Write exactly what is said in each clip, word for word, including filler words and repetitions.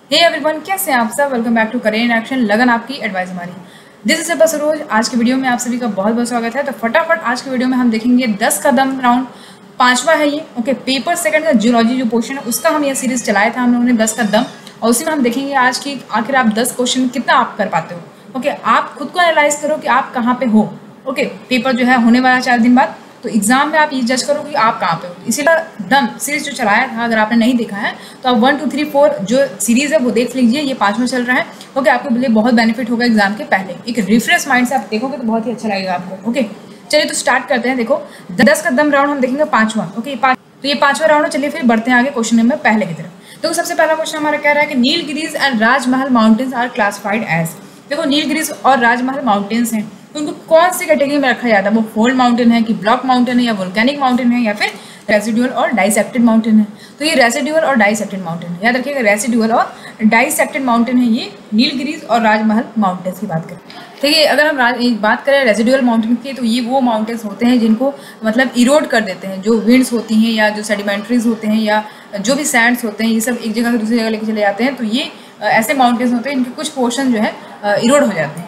Hey everyone, कैसे हैं आप सब। Welcome back to career in action, लगन आपकी एडवाइस हमारी। दिस इज बस रोज। आज की वीडियो में आप सभी का बहुत बहुत स्वागत है। तो फटाफट आज की वीडियो में हम देखेंगे दस का दम राउंड, पांचवा है ये। ओके, पेपर सेकंड का जियोलॉजी जो पोर्शन है उसका हम ये सीरीज चलाया था हम लोगों ने, दस का दम। और उसी में हम देखेंगे आज की आखिर आप दस क्वेश्चन कितना आप कर पाते हो। ओके, आप खुद को एनालाइज करो कि आप कहाँ पे हो। ओके, पेपर जो है होने वाला चार दिन बाद, तो एग्जाम में आप ये जज करो कि आप कहाँ पे हो। इसीलिए दम सीरीज जो चलाया था, अगर आपने नहीं देखा है तो आप वन टू थ्री फोर जो सीरीज है वो देख लीजिए। ये पांचवा चल रहा है। ओके, आपके लिए बहुत बेनिफिट होगा एग्जाम के पहले। एक रिफ्रेश माइंड से आप देखोगे तो बहुत ही अच्छा लगेगा आपको। ओके, चलिए तो स्टार्ट करते हैं। देखो, दस का दम राउंड हम देखेंगे पांचवा। ओके, पाँच तो ये पांचवा राउंड है। चलिए फिर बढ़ते हैं आगे क्वेश्चन नंबर पहले की तरफ। तो सबसे पहला क्वेश्चन हमारा कह रहा है कि Nilgiris and Rajmahal mountains are classified as. देखो, नीलगिरीज और राजमहल माउंटेन्स हैं, तो उनको कौन सी कैटेगरी में रखा जाता है। वो फोल्ड माउंटेन है कि ब्लॉक माउंटेन है या वोल्केनिक माउंटेन है या फिर रेसिडुअल और डाइसेक्टेड माउंटेन है। तो ये रेसिडुअल और डाइसेक्टेड माउंटेन है, याद रखिएगा। रेसिडुअल और डाइसेक्टेड माउंटेन है ये नीलगिरीज और राजमहल माउंटेन्स की बात करें। देखिए, अगर हम राज बात करें रेसिडुअल माउंटेन की, तो ये वो माउंटेन्स होते हैं जिनको मतलब इरोड कर देते हैं। जो विंड्स होती हैं या जो सेडिमेंट्रीज होते हैं या जो भी सैंड्स होते हैं, ये सब एक जगह से दूसरी जगह लेके चले जाते हैं। तो ये ऐसे माउंटेन्स होते हैं इनके कुछ पोर्शन जो है इरोड हो जाते हैं।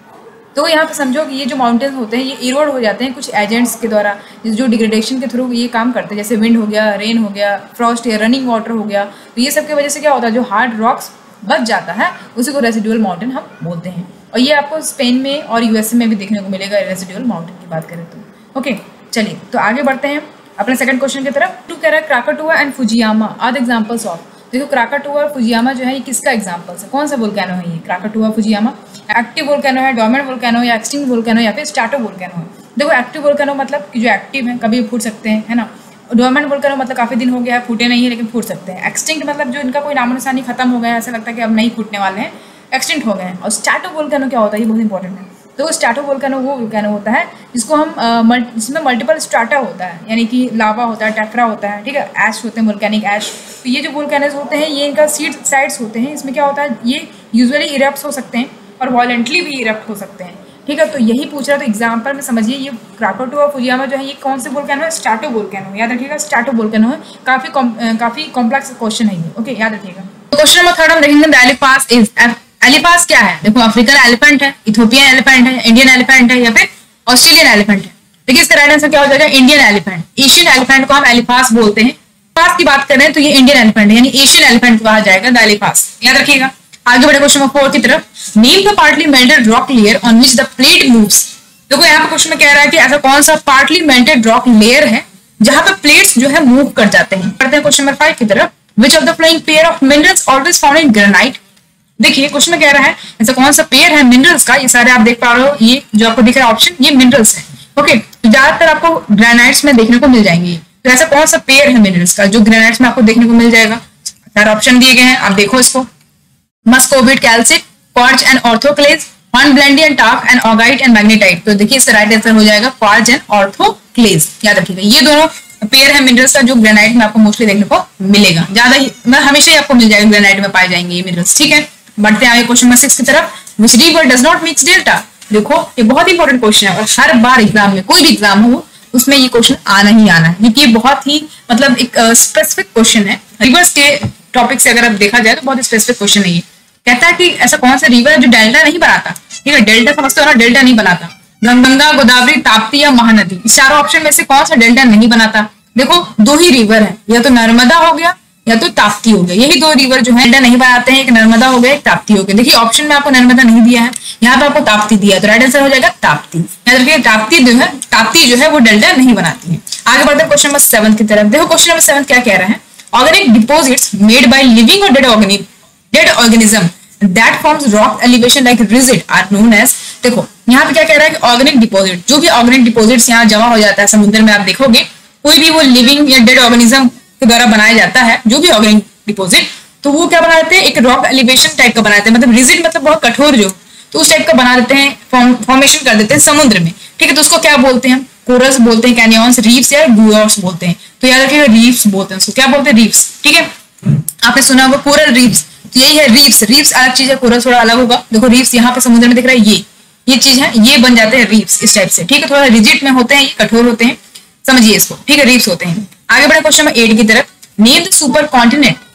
तो यहाँ पे समझो कि ये जो माउंटेन्स होते हैं ये इरोड हो जाते हैं कुछ एजेंट्स के द्वारा, जो डिग्रेडेशन के थ्रू ये काम करते हैं। जैसे विंड हो गया, रेन हो गया, फ्रॉस्ट या रनिंग वाटर हो गया। तो ये सब की वजह से क्या होता है, जो हार्ड रॉक्स बच जाता है उसी को रेसिडुअल माउंटेन हम बोलते हैं। और ये आपको स्पेन में और यूएसए में भी देखने को मिलेगा रेसिडुअल माउंटेन की बात करें तो। ओके, चलिए तो आगे बढ़ते हैं अपने सेकंड क्वेश्चन की तरफ। टू कह रहा है Krakatoa and Fujiyama are the examples of. देखो, क्राकाटुआ और फुजियामा जो है ये किसका एग्जाम्पल्स है, कौन सा वोल्केनो है ये क्राकाटुआ फुजियामा। एक्टिव वोल्केनो है, डोर्मेंट वोल्केनो या एक्सटिंक्ट वोल्केनो या फिर स्ट्रैटो वोल्केनो है। देखो, एक्टिव वोल्केनो मतलब कि जो एक्टिव है, कभी फूट सकते हैं, है ना। डोर्मेंट वोल्केनो मतलब काफी दिन हो गया है, फूटे नहीं है लेकिन फूट सकते हैं। एक्सटिंक्ट मतलब जो इनका कोई नामो निशानी खत्म हो गया है, ऐसा लगता है कि अब नहीं फूटने वाले हैं, एक्सटिंक्ट हो गए हैं। और स्ट्रैटो वोल्केनो क्या होता है, ये बहुत इंपॉर्टेंट है। तो स्ट्रैटो वोल्केनो वो वोल्केनो होता है जिसको हम जिसमें मल्टीपल स्ट्राटा होता है, यानी कि लावा होता है, टेफ्रा होता है, ठीक है, ऐश होते हैं, वोल्केनिक ऐश। तो ये जो वोल्केनोज होते हैं ये इनका सीड साइड्स होते हैं। इसमें क्या होता है, ये यूजुअली इरप्ट हो सकते हैं और वॉलेंटली भी इरप्ट हो सकते हैं, ठीक है। तो यही पूछ रहा है, तो एग्जाम्पल में समझिए। ये क्राकाटुआ फुजियामा जो है ये कौन से वोल्केनो है, स्ट्रैटो वोल्केनो, याद रखिएगा। स्ट्रैटो वोल्केनो है, काफी काफी कॉम्प्लेक्स क्वेश्चन है ये। ओके, याद रखिएगा। क्वेश्चन नंबर थर्ड हम देखेंगे द एलिफेंट इज। एलिफेंट क्या है, देखो, अफ्रीकन एलिफेंट है, इथोपियन एलिफेंट है, इंडियन एलिफेंट है या फिर ऑस्ट्रेलियन एलिफेंट है। देखिए, इसका राइट आंसर क्या हो जाएगा, इंडियन एलिफेंट। एशियन एलिफेंट को हम एलिफेंट बोलते हैं। एलिफेंट की बात करें तो ये इंडियन एलिफेंट है, यानी एशियन एलिफेंट कहा जाएगा द एलिफेंट, याद रखिएगा। आगे बढ़े क्वेश्चन नंबर फोर की तरफ। Name the partly melted rock layer on which the plate moves. देखो, यहाँ पे क्वेश्चन में कह रहा है कि ऐसा कौन सा पार्टली मेल्टेड रॉक लेयर है जहां पे प्लेट्स जो है मूव कर जाते हैं। पढ़ते हैं क्वेश्चन नंबर फाइव की तरफ। Which of the following pair of minerals always found in granite. देखिए, क्वेश्चन में कह रहा है ऐसा कौन सा पेयर है मिनरल्स का। ये सारे आप देख पा रहे हो, ये जो आपको दिख रहा है ऑप्शन, ये मिनरल्स है। ओके, तो ज्यादातर आपको ग्रेनाइट्स में देखने को मिल जाएंगे। तो ऐसा कौन सा पेयर है मिनरल्स का जो ग्रेनाइट्स में आपको देखने को मिल जाएगा। चार ऑप्शन दिए गए हैं, आप देखो इसको। Muscovite, calcic, quartz and orthoclase, hornblende and टाफ एंड ऑगाइट एंड मैग्नेटाइट। तो देखिए, इसका राइट आंसर हो जाएगा क्वार्ट्ज एंड ऑर्थोक्लेज, याद रखिएगा। ये दोनों पेयर है मिनरल्स का जो ग्रेनाइट में आपको मोस्टली देखने को मिलेगा। ज्यादा ही मतलब हमेशा ही आपको मिल जाएगा, ग्रेनाइट में पाए जाएंगे ये मिनरल्स, ठीक है। बढ़ते हैं क्वेश्चन नंबर सिक्स की तरफ। Which river does not mix delta. देखो, ये बहुत इंपॉर्टेंट क्वेश्चन है और हर बार एग्जाम में, कोई भी एग्जाम हो उसमें ये क्वेश्चन आना ही आना है, क्योंकि ये बहुत ही मतलब एक स्पेसिफिक क्वेश्चन है। रिवर्स के टॉपिक से अगर अब देखा जाए तो बहुत स्पेसिफिक क्वेश्चन है ये। कहता है कि ऐसा कौन सा रिवर है जो डेल्टा नहीं बनाता, ठीक है। डेल्टा समझते हो ना, डेल्टा नहीं बनाता। गंगा, गोदावरी, ताप्ती या महानदी, इस चारों ऑप्शन में से कौन सा डेल्टा नहीं बनाता। देखो, दो ही रिवर है, या तो नर्मदा हो गया या तो ताप्ती हो गया। यही दो रिवर जो है डेल्टा नहीं बनाते हैं, एक नर्मदा हो गया, एक ताप्ती हो गया। देखिए, ऑप्शन में आपको नर्मदा नहीं दिया है, यहाँ पे आपको ताप्ती दिया है, तो राइट आंसर हो जाएगा ताप्ती। याद रखिए, ताप्ती जो है ताप्ती जो है वो डेल्टा नहीं बनाती है। आगे बढ़ते हैं क्वेश्चन नंबर सेवन की तरफ। देखो, क्वेश्चन नंबर सेवन क्या कह रहा है। Organic deposits made by living और dead organism dead organism that forms rock elevation like rigid are known as. देखो, यहाँ पे क्या कह रहा है कि ऑर्गेनिक डिपोजिट, जो भी ऑर्गेनिक डिपोजिट्स यहाँ जमा हो जाता है समुद्र में, आप देखोगे कोई भी वो लिविंग या डेड ऑर्गेनिज्म के द्वारा बनाया जाता है, जो भी ऑर्गेनिक डिपोजिट, तो वो क्या बना देते हैं, एक रॉक एलिवेशन टाइप का बनाते हैं। मतलब रिजिड मतलब बहुत कठोर, जो तो उस टाइप का बना देते हैं, फॉर्मेशन कर देते हैं समुद्र में, ठीक है। तो उसको क्या बोलते हैं, कोरल्स बोलते हैं, कैनियंस, रीफ्स या गुयर्स बोलते हैं। तो याद रखिएगा, रीफ्स बोलते हैं उसको, क्या बोलते हैं, रीफ्स, ठीक है। आपने सुना होगा कोरल रीफ्स, तो यही है रीफ्स। रीफ्स अलग चीज है, कोरल थोड़ा अलग होगा। देखो, रीफ्स यहाँ पे समुद्र में दिख रहा है, ये ये चीज है, ये बन जाते हैं रीफ्स इस टाइप से, ठीक है। थोड़ा रिजिड में होते हैं, ये कठोर होते हैं, समझिए इसको, ठीक है, रीफ्स होते हैं। आगे बढ़े क्वेश्चन नंबर एट की तरफ। Name the supercontinent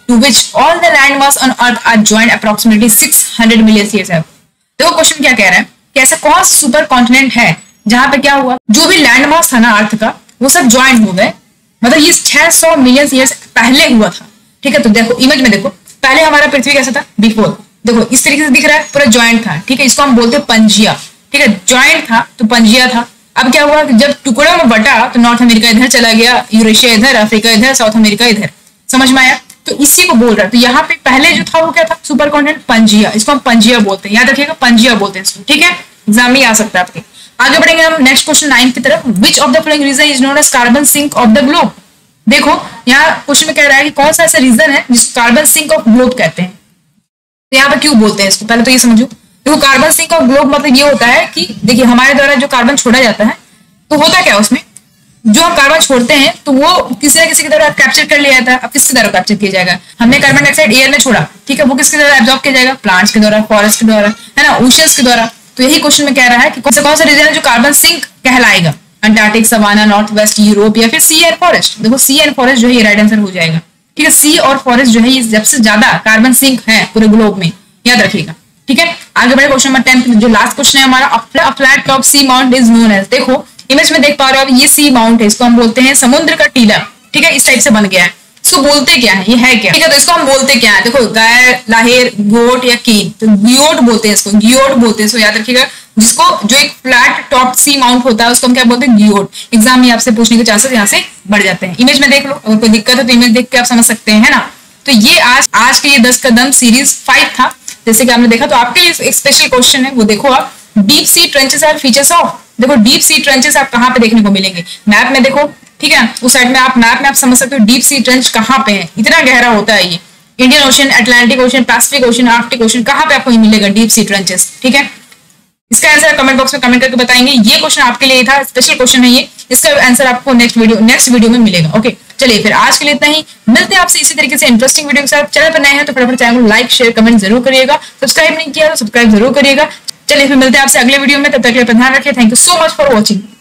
to which all the landmass on Earth are joined approximately six hundred million years ago. देखो क्वेश्चन क्या कह रहा है कि ऐसा कौन सा सुपर कॉन्टिनेंट है जहां पे क्या हुआ, जो भी लैंडमास था ना अर्थ का वो सब ज्वाइन हो गए, मतलब ये छह सौ मिलियन ईयर्स पहले हुआ था। ठीक है, तो देखो इमेज में देखो, पहले हमारा पृथ्वी कैसा था बिफोर, देखो इस तरीके से दिख रहा है, पूरा ज्वाइंट था। ठीक है, इसको हम बोलते हैं पंजिया। ठीक है, ज्वाइंट था तो पंजिया था। अब क्या हुआ कि जब टुकड़ों में बटा तो नॉर्थ अमेरिका इधर चला गया, यूरेशिया इधर, अफ्रीका इधर, साउथ अमेरिका इधर। समझ में आया? तो इसी को बोल रहा है। तो यहाँ पे पहले जो था वो क्या था, सुपर कॉन्टिनेंट पंजिया, इसको हम पंजिया बोलते हैं, याद रखिएगा पंजिया बोलते हैं इसको। ठीक है, एग्जाम में आ सकता है आपके। आगे बढ़ेंगे हम नेक्स्ट क्वेश्चन नाइन की तरफ। Which of the following region is known as carbon sink of the globe. देखो यहाँ क्वेश्चन में कह रहा है कि कौन सा ऐसा रीजन है जिसको कार्बन सिंक ऑफ ग्लोब कहते हैं। तो यहाँ पे क्यों बोलते हैं इसको, पहले तो ये समझो। देखो कार्बन सिंक ऑफ ग्लोब मतलब ये होता है कि देखिए हमारे द्वारा जो कार्बन छोड़ा जाता है तो होता क्या उसमें, जो हम कार्बन छोड़ते हैं तो वो किसी ना किसी की तरह कैप्चर कर लिया जाता है। अब किसके द्वारा कैप्चर किया जाएगा, हमने कार्बन डाइऑक्साइड एयर में छोड़ा, ठीक है, वो किसके द्वारा एब्जॉर्ब किया जाएगा, प्लांट्स के द्वारा, फॉरेस्ट के द्वारा, है ना, ओशियंस के द्वारा। तो यही क्वेश्चन में कह रहा है कि कौन सा कौन सा रीजन है जो कार्बन सिंक कहलाएगा, Antarctic, savanna, north west Europe या फिर सी एंड फॉरेस्ट। देखो सी एंड फॉरेस्ट जो है ये राइट आंसर हो जाएगा। ठीक है, सी और फॉरेस्ट जो है ये सबसे ज्यादा कार्बन सिंक है पूरे ग्लोब में, याद रखिएगा। ठीक है, आगे बढ़े क्वेश्चन नंबर टेन, जो लास्ट क्वेश्चन है हमारा, a flat top seamount is known as. देखो इमेज में देख पा रहे हो ये सी माउंट है, इसको हम बोलते हैं समुद्र का टीला। ठीक है, इस टाइप से बन गया है, इसको बोलते क्या है, ये है क्या। ठीक है, तो इसको हम बोलते क्या है, देखो गाय, लाहेर, गोट या कीन, तो गियोट बोलते हैं इसको, गियोट बोलते हैं इसको, याद रखिएगा। जिसको जो एक फ्लैट टॉप सी माउंट होता है उसको हम क्या बोलते हैं, गियोट। एग्जाम में आपसे पूछने के चांसेस यहाँ से बढ़ जाते हैं। इमेज में देख लो, अगर कोई दिक्कत है तो इमेज देख के आप समझ सकते हैं, है ना। तो ये आज आज के ये दस कदम सीरीज फाइव था, जैसे कि आपने देखा। तो आपके लिए एक स्पेशल क्वेश्चन है, वो देखो आप, deep sea trenches are features of. देखो डीप सी ट्रेंचेस आप कहाँ पे देखने को मिलेंगे, मैप में देखो। ठीक है, उस साइड में आप मैप में आप समझ सकते हो डीप सी ट्रेंच कहाँ पे है, इतना गहरा होता है ये। Indian Ocean, Atlantic Ocean, Pacific Ocean, Arctic Ocean, कहाँ पे आपको मिलेगा डीप सी ट्रेंचेस। ठीक है, इसका आंसर कमेंट बॉक्स में कमेंट करके बताएंगे। ये क्वेश्चन आपके लिए था, स्पेशल क्वेश्चन है ये, इसका आंसर आपको नेक्स्ट वीडियो नेक्स्ट वीडियो में मिलेगा। ओके, चलिए फिर आज के लिए इतना ही, मिलते हैं आपसे इसी तरीके से इंटरेस्टिंग वीडियो के साथ। चैनल पर नए हैं तो फटाफट चैनल को लाइक, शेयर, कमेंट जरूर करिएगा। सब्सक्राइब नहीं किया तो सब्सक्राइब जरूर करिएगा। चलिए फिर मिलते हैं आपसे अगले वीडियो में, तब तक के लिए ध्यान रखिए। Thank you so much for watching.